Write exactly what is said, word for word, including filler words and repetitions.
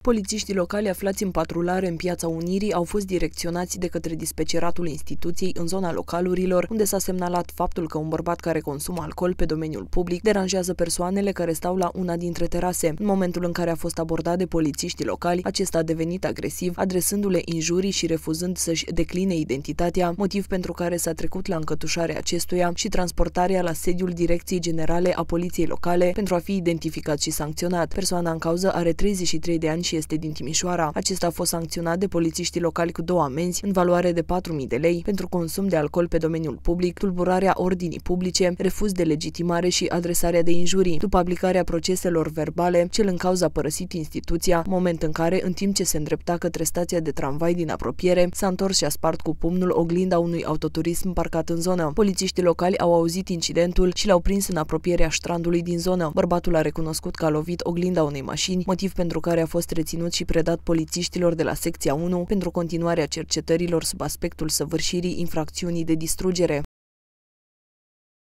Polițiștii locali aflați în patrulare în Piața Unirii au fost direcționați de către dispeceratul instituției în zona localurilor, unde s-a semnalat faptul că un bărbat care consumă alcool pe domeniul public deranjează persoanele care stau la una dintre terase. În momentul în care a fost abordat de polițiștii locali, acesta a devenit agresiv, adresându-le injurii și refuzând să-și decline identitatea, motiv pentru care s-a trecut la încătușarea acestuia și transportarea la sediul Direcției Generale a Poliției Locale pentru a fi identificat și sancționat. Persoana în cauză are treizeci și trei de ani și este din Timișoara. Acesta a fost sancționat de polițiștii locali cu două amenzi în valoare de patru mii de lei pentru consum de alcool pe domeniul public, tulburarea ordinii publice, refuz de legitimare și adresarea de injurii. După aplicarea proceselor verbale, cel în cauză a părăsit instituția, moment în care, în timp ce se îndrepta către stația de tramvai din apropiere, s-a întors și a spart cu pumnul oglinda unui autoturism parcat în zonă. Polițiștii locali au auzit incidentul și l-au prins în apropierea strandului din zonă. Bărbatul a recunoscut că a lovit oglinda unei mașini, motiv pentru care a fost reținut și predat polițiștilor de la secția unu pentru continuarea cercetărilor sub aspectul săvârșirii infracțiunii de distrugere.